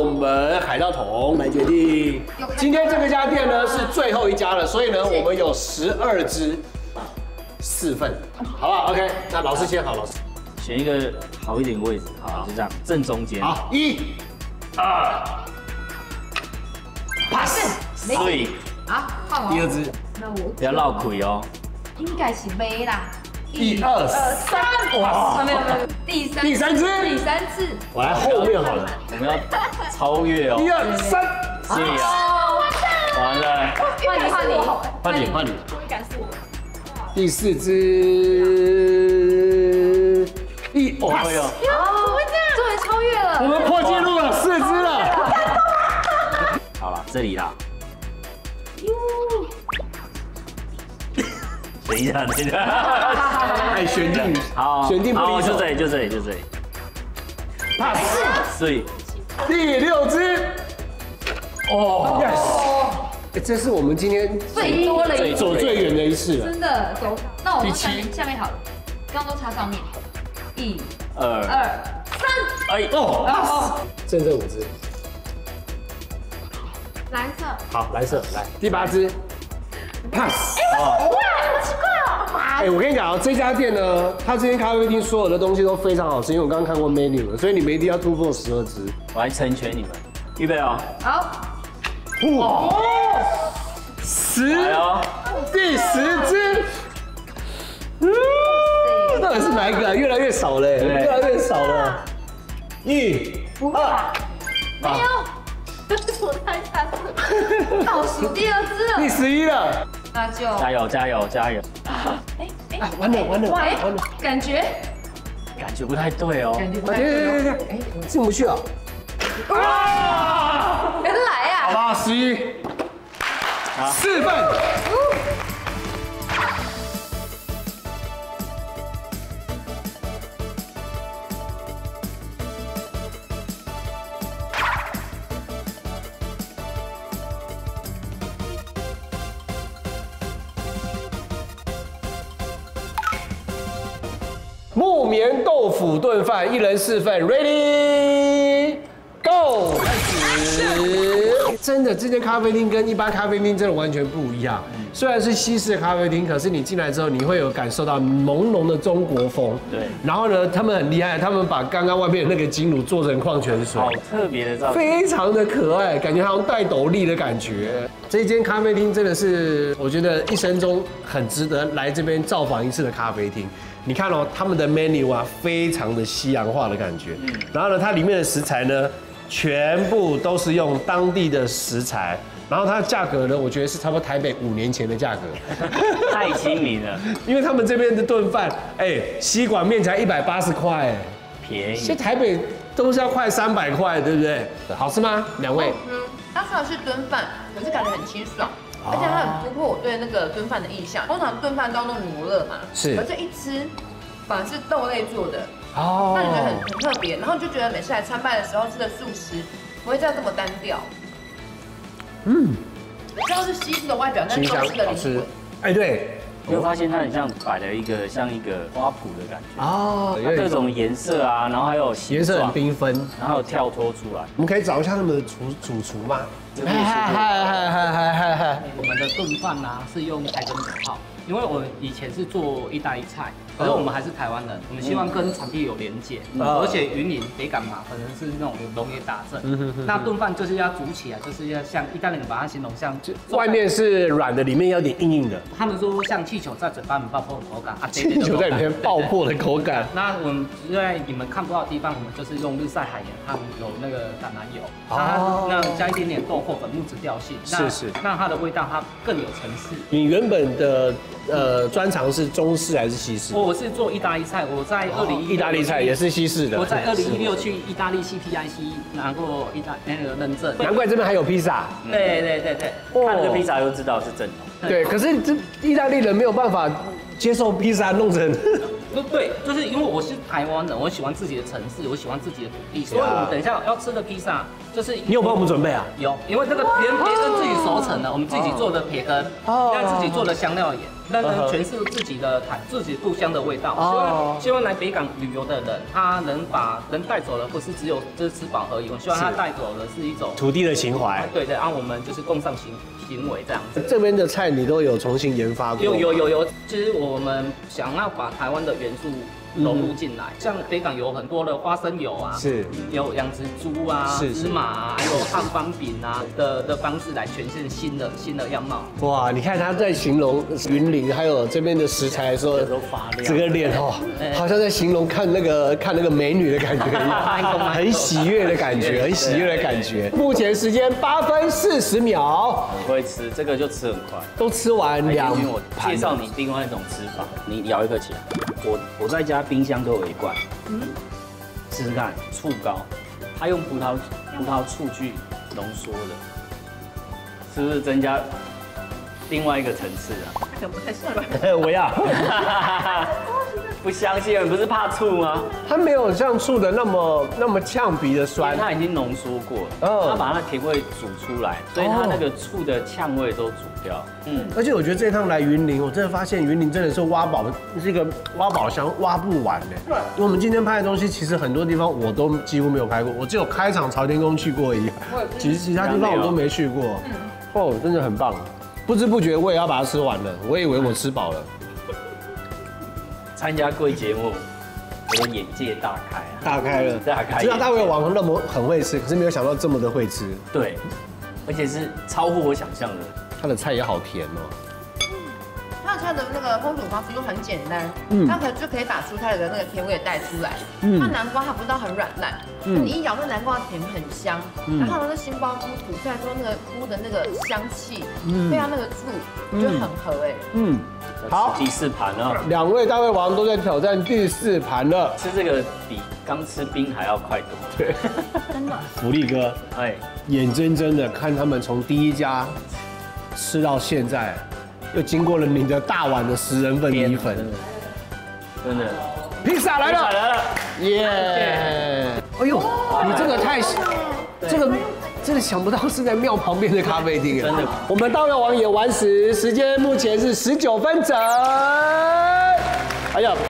我们海盗桶来决定。今天这个家店呢是最后一家了，所以呢我们有12只4份，好不好 ？OK， 那老师先好，老师选一个好一点的位置，好，就这样，正中间。 好，1、2 ，pass， 所以好，换我。 第2只， 那我不要绕亏哦。 应该是没啦。 1、2、3，哇， 没有，第三次， 我来后面好了， 我们要超越哦。 1、2、3， 所以啊，完了， 换你， 换你。 第4只，1， 哦哟， 终于超越了。 我们破纪录了，4只了。 好了，这里啦。等一下， 哎，选定， 好， 选定不离手， 就这里。 pass， 所以第6只，哦 ，yes，这是我们今天最多了， 走最远的一次了， 真的走。那我们第7 下面好了，刚刚都插上面。1、 2、 2、3， 哎哦，剩这5只， 蓝色。 好，蓝色来，第8只，pass。 哇，好奇怪哦。 哎，我跟你讲啊，这家店呢，它这间咖啡厅所有的东西都非常好吃，因为我刚刚看过 menu 了，所以你们一定要突破12只。 我来成全你们，预备哦。 好， 哇，10，第10只，到底是哪一个？越来越少嘞，越来越少了。1、2， 没有，我太惨了，倒数第2只了。 第11了。 那就加油！ 啊，完了， 感觉感觉不太对哦。 等，进不去啊！ 原来啊， 好吧，11，4份。木棉豆腐炖饭，1人4份 ，Ready Go， 开始。真的，这间咖啡厅跟一般咖啡厅真的完全不一样。虽然是西式的咖啡厅，可是你进来之后，你会有感受到浓浓的中国风。 对。 然后呢，他们很厉害，他们把刚刚外面的那个金炉做成矿泉水， 好特别的照片， 非常的可爱，感觉好像戴斗笠的感觉。这间咖啡厅真的是，我觉得一生中很值得来这边造访一次的咖啡厅。你看哦，他们的 menu 啊，非常的西洋化的感觉。然后呢，它里面的食材呢，全部都是用当地的食材。然后它的价格呢，我觉得是差不多台北5年前的价格， 太亲民了， 因为他们这边的炖饭，哎，吸管面才180块， 便宜。 现在台北都是要快300块，对不对？好吃吗？2位？ 它虽然是炖饭，可是感觉很清爽。而且它很突破我对那个炖饭的印象。通常炖饭都要弄罗勒嘛， 是。 而这一吃反而是豆类做的， 哦， 那你觉得很特别，然后就觉得每次来参拜的时候吃的素食不会这样这么单调。这样是西式的外表，但是中式的灵魂。 哎，对。 你会发现它很像摆了一个像一个花圃的感觉哦， 各种颜色啊，然后还有颜色很缤纷， 然后有跳脱出来。 我们可以找一下他们的主厨吗？ 我们的炖饭啊是用台根土炮，因为我以前是做意大利菜，可是我们还是台湾人，我们希望跟产地有连结，而且云林北港嘛，可能是那种农业大镇，那炖饭就是要煮起来，就是要像意大利人把它形容像， 外面是软的，里面有点硬硬的。 他们说像气球在嘴巴里面爆破的口感啊， 气球在里面爆破的口感。 那我们在你们看不到的地方，我们就是用日晒海盐，它有那个橄榄油，那加一点点豆蔻粉、木质调性， 是， 让它的味道它更有层次。 你原本的专长是中式还是西式？ 我是做意大利菜，我在2016 意大利菜也是西式的。 我在2016去意大利 CPIC 拿过那个认证， 难怪这边还有披萨。 对， 看那个披萨就知道是正统。 对，可是这意大利人没有办法接受披萨弄成。 对，就是因为我是台湾人，我喜欢自己的城市，我喜欢自己的土地，所以我们等一下要吃的披萨就是你有帮我们准备啊？ 有，因为这个连培根自己熟成的，我们自己做的培根，那自己做的香料盐。 让人诠释自己的自己故乡的味道。希望来北港旅游的人，他能带走的不是只有就是吃饱而已，我希望他带走的是一种土地的情怀。 对对，然后我们就是共上行为这样子。 这边的菜你都有重新研发过？ 有，其实我们想要把台湾的元素融入进来，像北港有很多的花生油啊， 是有养殖猪啊、芝麻啊，还有汉方饼啊的方式来呈现新的样貌。 哇，你看他在形容云林还有这边的食材的时候， 都发亮， 这个脸哦，好像在形容看那个美女的感觉一样，很喜悦的感觉，很喜悦的感觉。目前时间8分40秒， 很会吃，这个就吃很快。 都吃完2 我盘。 介绍你另外一种吃法，你咬一颗起来。我在家冰箱都有一罐，试试看醋膏，它用葡萄醋去浓缩的，是不是增加另外一个层次啊？ 可能不太适合。 我要。 不相信，你不是怕醋吗？ 它没有像醋的那么呛鼻的因为酸， 它已经浓缩过了，它把它甜味煮出来，所以它那个醋的呛味都煮掉。 而且我觉得这趟来云林，我真的发现云林真的是挖宝，是一个挖宝箱，挖不完的。对，因为我们今天拍的东西，其实很多地方我都几乎没有拍过，我只有开场朝天宫去过而已，其他地方我都没去过。哦，真的很棒，不知不觉我也要把它吃完了，我以为我吃饱了。 参加贵节目，我的眼界大开啊！ 大开了， 大开！ 知道大胃王那么很会吃，可是没有想到这么的会吃。 对，而且是超乎我想象的。 它的菜也好甜哦。 它的菜的那个烹煮方式都很简单，它就可以把蔬菜的那个甜味带出来。它南瓜它不是到很软烂，你一咬那南瓜甜很香，然后那杏鲍菇煮出来之后那个菇的那个香气，配上那个醋，我觉得很合哎。 好， 第4盘了 ，2位大胃王都在挑战第4盘了。 吃这个比刚吃冰还要快多。 对， 真的。 福利哥，眼睁睁的看他们从第1家吃到现在，又经过了你的大碗的10人份米粉， 真的， 披萨来了，耶！哎呦，你这个太，这个真的想不到是在庙旁边的咖啡厅。 真的， 我们大胃王也完食，时间目前是19分整。哎呀。